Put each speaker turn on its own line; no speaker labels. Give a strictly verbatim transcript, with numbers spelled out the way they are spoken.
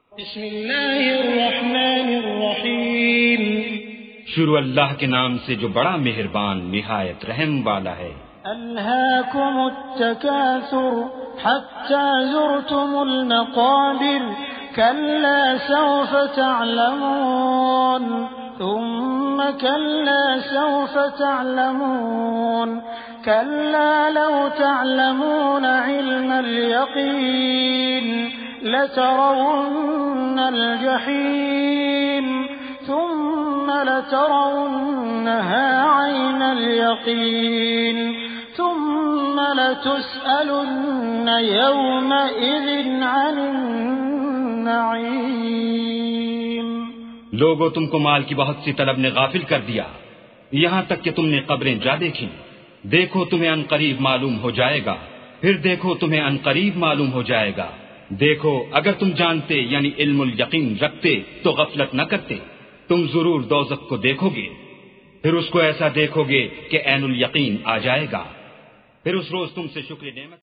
بسم اللہ الرحمن الرحیم،
شروع اللہ کے نام سے جو بڑا مہربان نہایت رحم والا ہے۔
الہاکم التکاثر حتی زرتم المقابر کلا سوف تعلمون ثم كلا سوف تعلمون كلا لو تعلمون علم اليقين لترون الجحيم ثم لترونها عين اليقين ثم لتسألن يومئذ عن النعيم۔
لوگوں تم کو مال کی بہت سی طلب نے غافل کر دیا، یہاں تک کہ تم نے قبریں جا دیکھی۔ دیکھو تمہیں ان قریب معلوم ہو جائے گا، پھر دیکھو تمہیں ان قریب معلوم ہو جائے گا۔ دیکھو اگر تم جانتے یعنی علم الیقین رکھتے تو غفلت نہ کرتے۔ تم ضرور دوزخ کو دیکھو گے، پھر اس کو ایسا دیکھو گے کہ عین الیقین آ جائے گا، پھر اس روز تم سے شکر نعمت